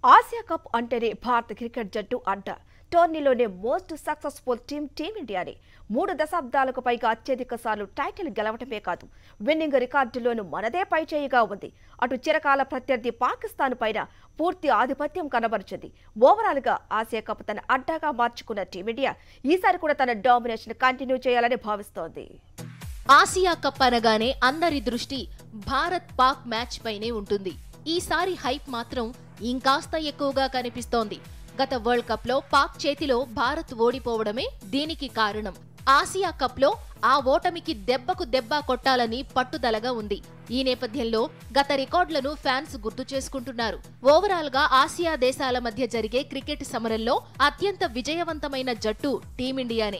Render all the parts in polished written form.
Asia cup అంటేనే భారత cricket జట్టు అంట. టోర్నీలోనే మోస్ట్ సక్సెస్ఫుల్ టీమిండియాని 3 దశాబ్దాలకు పైగా అత్యధిక సార్లు టైటిల్ గెలవటమే కాదు, విన్నింగ్ రికార్డులోనూ మనదే పైచేయిగా ఉంది. అటు చిరకాల ప్రత్యర్థి పాకిస్తాన్ పైన పూర్తి ఆధిపత్యం కనబరిచింది. ఓవరాల్ గా ఆసియా కప్ తన అడ్డాగా మార్చుకున్న టీమిండియా ఈసారి కూడా తన డామినేషన్ కంటిన్యూ చేయాలని భావిస్తోంది. ఆసియా కప్ అనగానే అందరి దృష్టి భారత్ పాక్ మ్యాచ్ పైనే ఉంటుంది. ఈసారి హైప్ మాత్రం ఇంకాస్త ఎక్కువగా కనిపిస్తోంది. గత వరల్డ్ కప్ లో పాక్ చేతిలో భారత్ ఓడిపోవడమే దీనికి కారణం. ఆసియా కప్ లో ఆ ఓటమికి దెబ్బకు దెబ్బ కొట్టాలని పట్టుదలగా ఉంది. ఈ నేపథ్యంలో గత రికార్డులను ఫ్యాన్స్ గుర్తు చేసుకుంటున్నారు. ఓవరాల్ గా ఆసియా దేశాల మధ్య జరిగే క్రికెట్ సమరంలో అత్యంత విజయవంతమైన జట్టు టీమిండియానే.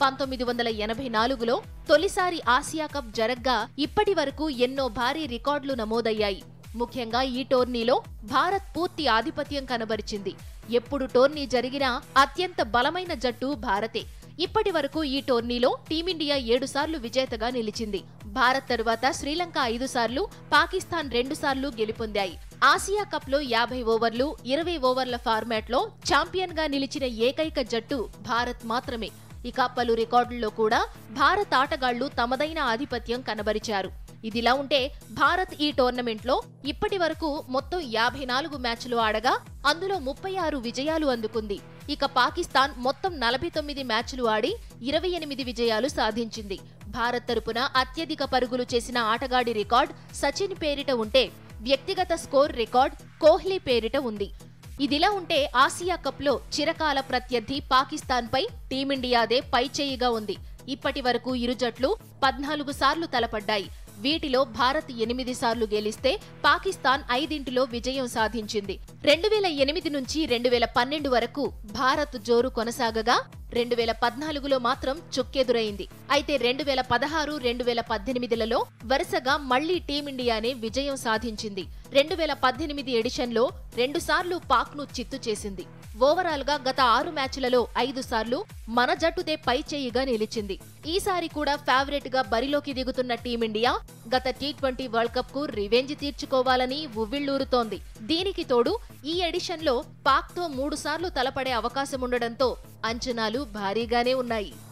1984లో తొలిసారి ఆసియా కప్ జరగ్గా ఇప్పటి వరకు ఎన్నో భారీ రికార్డులు నమోదయ్యాయి. ముఖ్యంగా ఈ టోర్నీలో భారత్ పూర్తి ఆధిపత్యం కనబరిచింది. ఎప్పుడు టోర్నీ జరిగినా అత్యంత బలమైన జట్టు భారతే. ఇప్పటి వరకు ఈ టోర్నీలో టీమిండియా 7 సార్లు విజేతగా నిలిచింది. భారత్ తరువాత శ్రీలంక 5 సార్లు, పాకిస్తాన్ 2 సార్లు గెలుపొందాయి. ఆసియా కప్ లో 50 ఓవర్లు, 20 ఓవర్ల ఫార్మాట్ లో ఛాంపియన్ గా నిలిచిన ఏకైక జట్టు భారత్ మాత్రమే. ఇక పలు రికార్డుల్లో కూడా భారత్ ఆటగాళ్లు తమదైన ఆధిపత్యం కనబరిచారు. ఇదిలా ఉంటే భారత్ ఈ టోర్నమెంట్ లో ఇప్పటి వరకు మొత్తం 54 మ్యాచ్లు ఆడగా అందులో 36 విజయాలు అందుకుంది. ఇక పాకిస్తాన్ మొత్తం 49 మ్యాచ్లు ఆడి 28 విజయాలు సాధించింది. భారత్ తరపున అత్యధిక పరుగులు చేసిన ఆటగాడి రికార్డ్ సచిన్ పేరిట ఉంటే, వ్యక్తిగత స్కోర్ రికార్డ్ కోహ్లీ పేరిట ఉంది. ఇదిలా ఉంటే ఆసియా కప్ లో చిరకాల ప్రత్యర్థి పాకిస్తాన్ పై టీమిండియాదే పైచేయిగా ఉంది. ఇప్పటి వరకు ఇరు జట్లు 14 సార్లు తలపడ్డాయి. వీటిలో భారత్ 8 సార్లు గెలిస్తే పాకిస్తాన్ 5 విజయం సాధించింది. 2008 నుంచి 2012 వరకు భారత్ జోరు కొనసాగగా 2014లో మాత్రం చుక్కెదురైంది. అయితే 2016, 2018లలో వరుసగా మళ్లీ టీమిండియానే విజయం సాధించింది. 2018 ఎడిషన్లో 2 సార్లు పాక్ ను చిత్తు చేసింది. ఓవరాల్ గా గత 6 మ్యాచ్లలో 5 సార్లు మన జట్టుదే పైచేయిగా నిలిచింది. ఈసారి కూడా ఫేవరెట్ గా బరిలోకి దిగుతున్న టీమిండియా గత టీ20 వరల్డ్ కప్ కు రివెంజ్ తీర్చుకోవాలని ఉవ్విళ్లూరుతోంది. దీనికి తోడు ఈ ఎడిషన్ లో పాక్ తో 3 సార్లు తలపడే అవకాశముండడంతో అంచనాలు భారీగానే ఉన్నాయి.